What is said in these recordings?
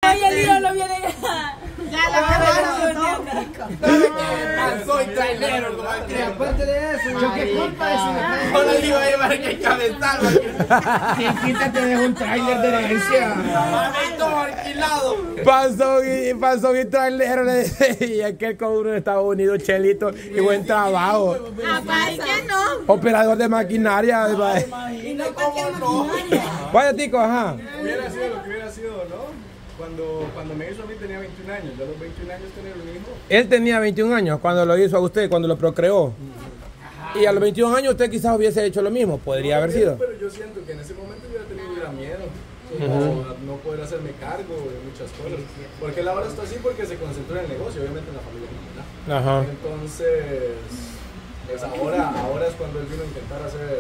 Oye, el hijo no viene Ya Soy trailero, no hay que. Aparte de eso, yo qué culpa de eso. No le digo a llevar que cabezal. Quítate de un trailer de herencia. Todo alquilado. Pasó y trailero le dice, y aquel con uno de Estados Unidos, Chelito, y buen trabajo. Aparte que no. Operador de maquinaria. Imagínate cómo no. Vaya, tico, ajá. Hubiera sido lo que hubiera sido, ¿no? Cuando me hizo a mí tenía 21 años. Yo a los 21 años tener un hijo. Él tenía 21 años cuando lo hizo a usted, cuando lo procreó. Y a los 21 años usted quizás hubiese hecho lo mismo, podría haber sido. Pero yo siento que en ese momento yo hubiera miedo. Como no poder hacerme cargo de muchas cosas. Porque él ahora está así porque se concentró en el negocio, obviamente en la familia. Ajá. Entonces, pues ahora es cuando él vino a intentar hacer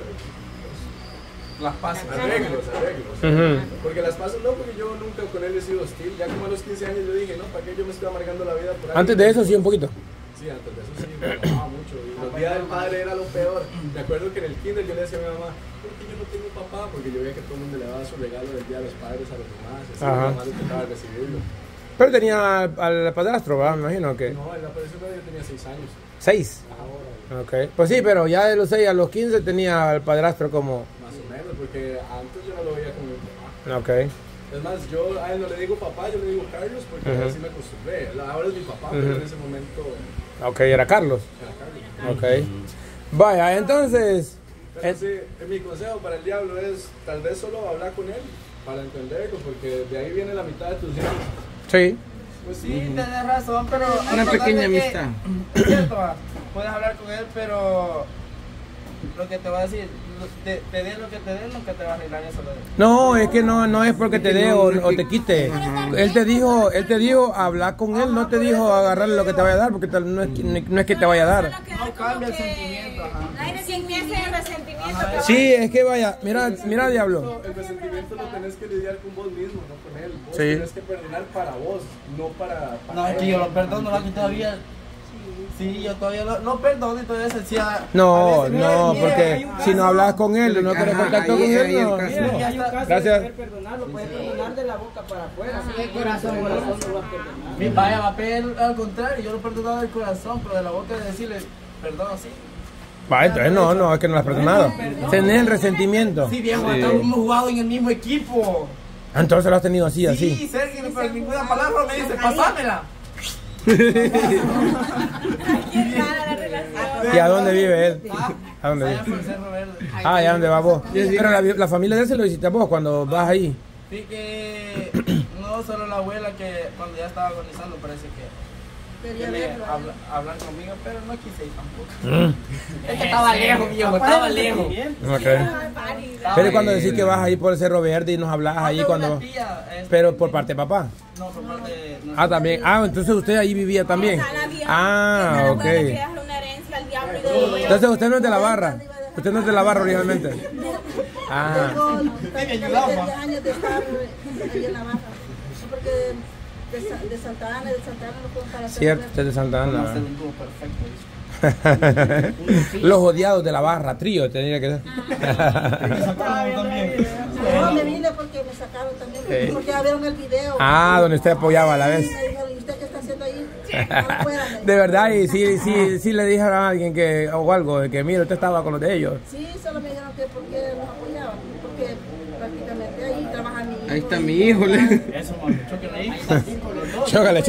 Las pases. arreglos. Porque las pases no, porque yo nunca con él he sido hostil. Ya como a los 15 años yo dije, no, ¿para qué yo me estoy amargando la vida por ahí? Antes de eso sí, un poquito. Sí, antes de eso sí, me enojaba mucho. Y los días del padre era lo peor. Me acuerdo que en el kinder yo le decía a mi mamá, ¿por qué yo no tengo papá? Porque yo veía que todo el mundo le daba su regalo del día de los padres a los demás. Así mi mamá le tocaba recibirlo. Pero tenía al padrastro, ¿verdad? Me imagino que. No, él apareció cuando yo tenía 6 años. 6. Ahora, Ok. Pues sí, pero ya de los 6 a los 15 tenía al padrastro como. más o menos, porque antes yo no lo veía como mi papá. Ok. Es más, yo a él no le digo papá, yo le digo Carlos porque así me acostumbré. Ahora es mi papá, pero en ese momento Ok, era Carlos. era Carlos. Ok. Vaya, entonces. Pero sí, mi consejo para el diablo es tal vez solo hablar con él para entenderlo, porque de ahí viene la mitad de tus hijos. Sí. Pues sí, tenés razón, pero... Una pequeña amistad. Es cierto, puedes hablar con él, pero... Lo que te va a decir, te den lo que te den, nunca te va a arreglar eso. No, es que no es porque te dé o te quite. Él te dijo hablar con él, no te dijo agarrarle lo que te vaya a dar, porque no es que te vaya a dar. No cambia el sentimiento, ajá. El resentimiento. Sí, es que vaya, mira diablo. El resentimiento lo tenés que lidiar con vos mismo, no con él. Vos Sí. tenés que perdonar para vos, no para No, es que yo lo perdono, aquí todavía... Sí, yo todavía no perdono y todavía se decía... No, porque si no hablas con él, no quieres contacto con él, no. Mira, y hay un caso Gracias. de poder perdonarlo, puedes perdonar de la boca para afuera. El corazón no lo va a perdonar. Mi vaya, va a pedir al contrario, yo lo perdonaba del corazón, pero de la boca de decirle, perdón, sí. Va, entonces no, es que no lo has perdonado. Tenés el resentimiento. Sí, viejo, hemos jugado en el mismo equipo. Entonces lo has tenido así, Sí, así. Sergio, pero ninguna palabra me dice, pasámela. ¿Y a dónde vive él? ¿A dónde Allá vive? por el Cerro Verde. Ah, ¿y a dónde vas vos? Pero la familia de él se lo hiciste a vos cuando vas ahí. Sí que no solo la abuela que cuando ya estaba agonizando parece que quería hablar conmigo, pero no quise ir tampoco. Es que estaba lejos, viejo, estaba lejos. Ok. Pero cuando decís que vas ahí por el Cerro Verde y nos hablas ahí cuando... Pero por parte de papá. No, por parte de... no. Ah, también. Ah, entonces usted ahí vivía también. Ah, ok. Entonces usted no es de la barra. Usted no es de la barra originalmente. Ah. Me ayudaba. años de estar ahí en la barra. Porque de Santa Ana no puedo para Cierto, usted es de Santa No, Ana. se lo tuvo perfecto. Los odiados de la barra, trío, tendría que ser. No, me vine porque me sacaron también, porque ya vieron el video. Ah, donde usted apoyaba a la vez. Me dijeron, ¿y usted qué está haciendo ahí? Afuera, me De verdad, y sí le dijeron a alguien que, o algo, de que mira, usted estaba con los de ellos. Sí, solo me dijeron que porque los apoyaban, porque prácticamente ahí trabaja mi hijo. Ahí está mi hijo. Eso, mami, chóquenle ahí. Chócale.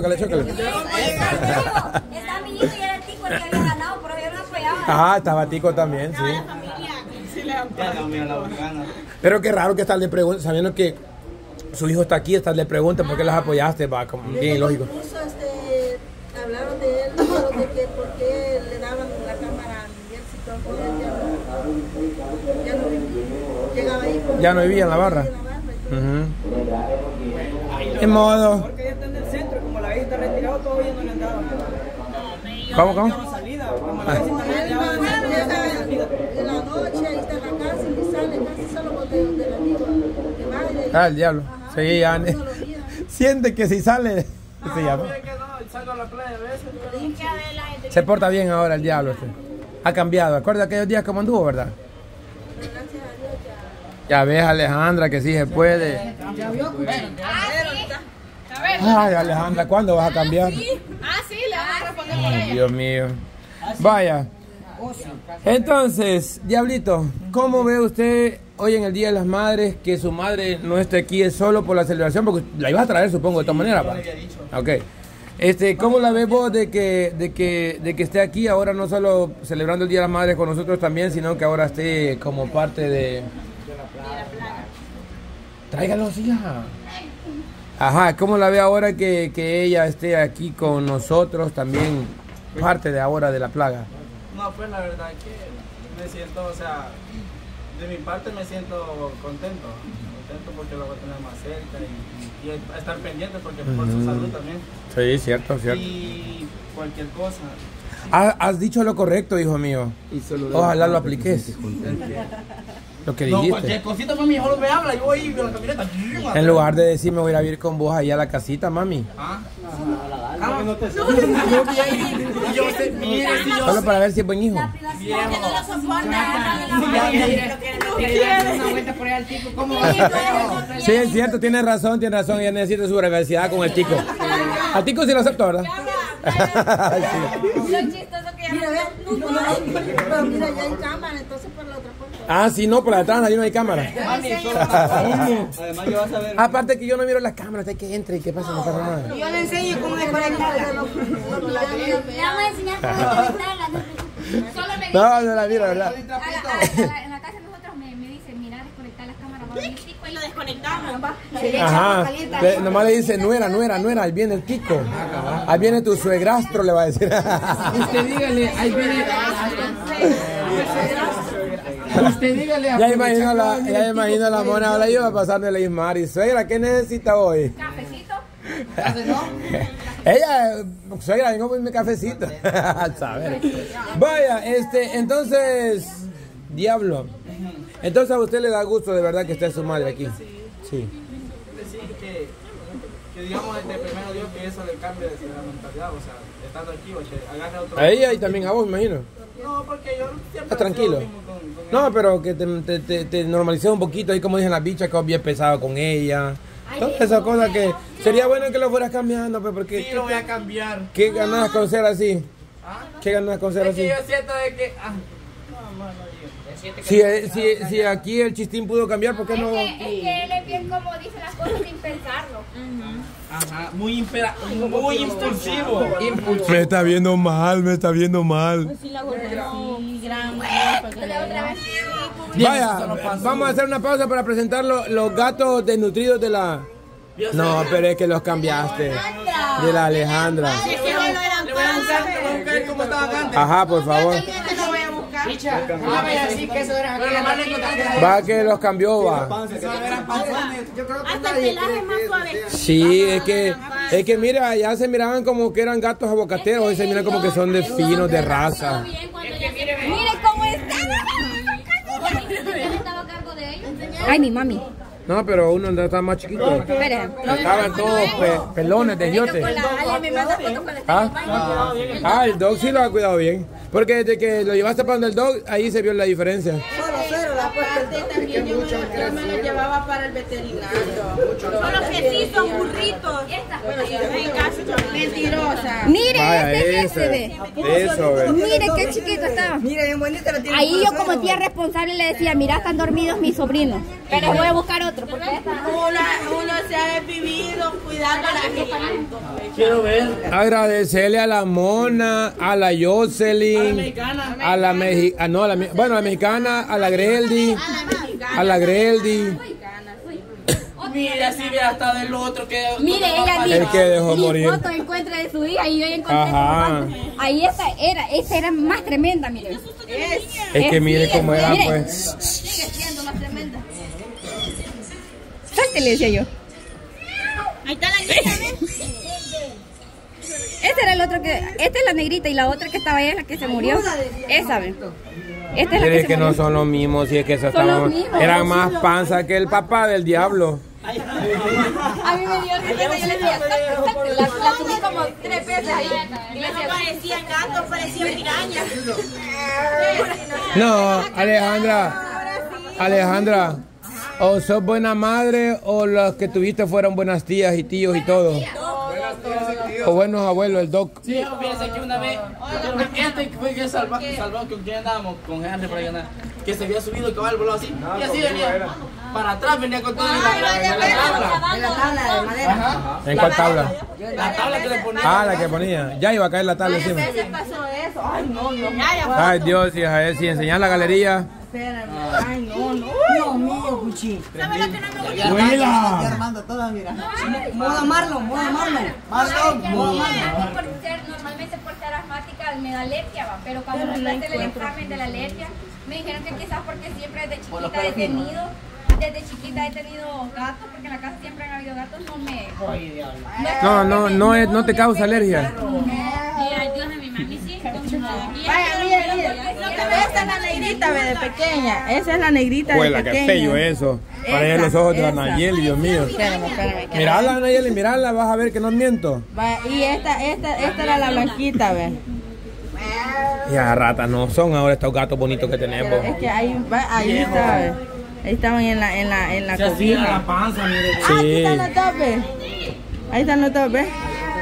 Está mi hijo y era el tico el que había ganado, pero yo no apoyaba. Ajá, estaba Tico también, sí. La familia. Ya no, mira la bacana. Pero qué raro que estarle pregunta, sabiendo que su hijo está aquí, estarle pregunta por qué los apoyaste, va, como bien ilógico. Incluso hablaron de él, dijeron de que por qué le daban la cámara a Miguel si todo con él, ya no vivía. Llegaba ahí con Ya no vivía en la barra. En modo. Porque ya está en el centro, como la vez está retirado, todavía no le han dado. ¿Cómo? Salida, como la vez está retirado, en la noche, ahí está en la casa y sale casi solo con del amigo de madre. Ah, el diablo. Ajá, Sí, ya. todos los días. Siente que si sale. Se llama. Oye, que no, salgo a la playa a veces, pero... Se porta bien ahora el diablo. Ha cambiado. Acuerda aquellos días como anduvo, ¿verdad? Pero gracias a Dios ya. Ya ves, Alejandra, que sí se puede. Ya vio, Ay, Alejandra, ¿cuándo vas a cambiar? Sí. Ah, sí, le vas a responder por Ay, ella. Dios mío. Vaya. Entonces, Diablito, ¿cómo ve usted hoy en el Día de las Madres que su madre no esté aquí? ¿Es solo por la celebración? Porque la ibas a traer, supongo, de todas maneras, ¿va? Ok. ¿Cómo la ves vos de que esté aquí ahora, no solo celebrando el Día de las Madres con nosotros también, sino que ahora esté como parte de la plaga? Tráigalos, hija. Ajá, ¿cómo la ve ahora que ella esté aquí con nosotros también, parte de ahora de la plaga? No, pues la verdad que me siento, o sea, de mi parte me siento contento porque lo voy a tener más cerca y estar pendiente porque por su salud también. Sí, cierto. Y cualquier cosa. Has dicho lo correcto, hijo mío. Ojalá lo apliques. Lo que dijiste. No, cualquier cosita, mami, solo me habla, yo voy con la camioneta. En lugar de decirme voy a ir a vivir con vos allá a la casita, mami. Solo para ver si es buen hijo. Sí, es cierto, tiene razón, ella necesita su privacidad con el tico. Al tico sí lo acepto, ¿verdad? Lo chistoso que ya Pero mira, ya hay cámara, entonces por la otra puerta. Ah, sí, no, por atrás ahí no hay cámara. Además, yo vas a ver. Aparte que yo no miro las cámaras, hay que entre y qué pasa, no pasa nada. Yo le enseño cómo desconectarla. le vamos a enseñar cómo conectarla. No la miro, ¿verdad? En la casa de nosotros me dicen, mira, desconectar las cámaras. Va a venir Tico y lo desconectamos. Ajá, nomás le dice, nuera, ahí viene el tico. Ahí viene tu suegrastro, le va a decir. Usted dígale, ahí viene. Usted dígale a Ya imagino la mona, ahora iba pasando el Ismar y suegra, ¿qué necesita hoy? Cafecito. Ella, suegra, vengo por mi cafecito. Al saber. Vaya, entonces, Diablo. Entonces a usted le da gusto de verdad que esté su madre aquí. Sí. Decir que digamos desde primero Dios que eso le cambie de la mentalidad, o sea, estando aquí o que agarre otro. A ella y también a vos, me imagino. No, porque yo siempre Está tranquilo. con No, pero que te normalices un poquito ahí como dicen las bichas, que vos bien pesado con ella. Todas esas cosas que sería bueno que lo fueras cambiando, pues porque... Sí, lo voy a cambiar. ¿Qué ganas con ser así? ¿Qué ganas con ser Es así? que yo siento de que... Si aquí el chistín pudo cambiar, ¿por qué no? Es que él es bien como dice las cosas sin pensarlo. Ajá, muy impulsivo. Me está viendo mal. Vaya, vamos a hacer una pausa para presentar los gatos desnutridos de la... No, pero es que los cambiaste. De la Alejandra. Le voy a buscar cómo estaban antes. Ajá, por favor. Va que los cambió, va. Hasta el pelaje es más suave. Sí, es que mira, ya se miraban como que eran gatos aguacateros, hoy se miran como que son de finos, de raza. Mire cómo está. ¿Quién estaba a cargo de ellos? Ay, mi mami. No, pero uno está más chiquito. Espera. Estaban todos pelones de yote. Ah, el dog sí lo ha cuidado bien. Porque desde que lo llevaste para donde el dog, ahí se vio la diferencia. Cero, la puerta también yo me lo llevaba para el veterinario. Solo que sí son burritos. Mentirosa. Mire, Vaya, este ve. eso, ve. Mire qué chiquito estaba. Mira, bien bonita la tiene. Ahí yo como tía responsable le decía, mira, están dormidos mis sobrinos. Pero voy a buscar otro. Porque Uno se ha vivido cuidando a la gente. Quiero ver. Agradecerle a la Mona, a la Jocelyn, a la mexicana, bueno, a la mexicana, a la Greldi, a la Greldi. Mira, si ve hasta del otro que... mire, ella El que dejó mi morir. foto encuentra de su hija y yo encontré Ajá. ahí esa era más tremenda, mire. Es que mire cómo era, mire. pues. Sigue siendo más tremenda. Salte, le decía yo. Ahí está la negrita, Este era el otro que... Esta es la negrita y la otra que estaba ahí es la que se murió. Esa, ¿ven? Esta es la Mire que que se no murió. son los mismos, si es que eso Son los estaban, mismos. eran más panza que el papá del diablo. A mí me dio risa, yo le decía, la subí como 3 veces ahí. Y le decía, parecían gatos, parecían pirañas. No, Alejandra, o sos buena madre o los que tuviste fueron buenas tías y tíos y todo. No, o buenos abuelos, el doc. Sí, fíjense que una vez, este fue que salvó con quien andábamos, con Henry por ahí andaba, que se había subido el caballo volado así, y así venía, para atrás venía con toda la tabla. En la tabla de madera. Ajá. ¿En cuál tabla? La tabla que le ponía. Ah, la que ponía. Ya iba a caer la tabla encima. veces pasó eso. Ay, no. Ay, Dios, hija, si enseñar la galería. Espérame. Ay, no. Dios mío, Cuchi. ¿Sabes lo que no me gusta? ¡Abuela! Armando toda, mira. Modo Marlon. Normalmente por ser asmática me da alergia, va, pero cuando me hacen el examen de la alergia, me dijeron que quizás porque siempre desde chiquita he tenido gatos, porque en la casa siempre han habido gatos, No te causa alergia. Ay, Dios de mi mami, sí. Vaya, mire. Esta es la negrita, ve, de pequeña. Esa es la negrita de pequeña. Qué feo eso. Para los ojos de Anayeli, Dios mío. Espérame. Mirala, Anayeli, mirala, vas a ver que no miento. Vaya, y esta era la blanquita, ve. Ya, ratas no son ahora estos gatos bonitos que tenemos. Es que ahí está, ve. Ahí estaban en la cobija. La panza, mire. Ah, aquí están los dos, ve. Ahí están los dos, ve.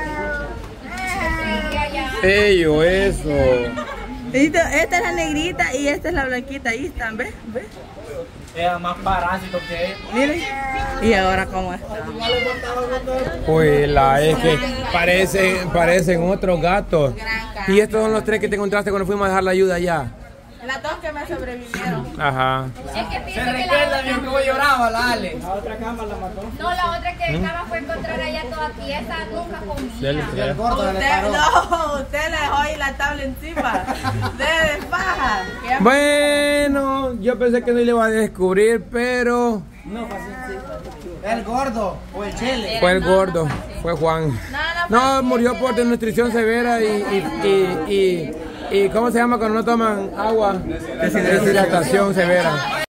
Ello, eso. Esta es la negrita y esta es la blanquita. Ahí están, ¿ves? Era más parásito que él. Miren. Y ahora cómo está. Pues es que parecen otros gatos. Y estos son los tres que te encontraste cuando fuimos a dejar la ayuda allá. Las dos que me sobrevivieron. Ajá. Es que Se pienso que recuerda bien cómo lloraba la Ale. La otra cama la mató. No, la otra que estaba fue encontrar allá toda tiesa, nunca comía. El gordo le paró. Usted le dejó ahí la tabla encima. De paja. Bueno, yo pensé que no le iba a descubrir, pero No, el gordo o el chele. fue el gordo, fue Juan. No, murió por desnutrición severa y ¿cómo se llama cuando no toman agua? Deshidratación severa.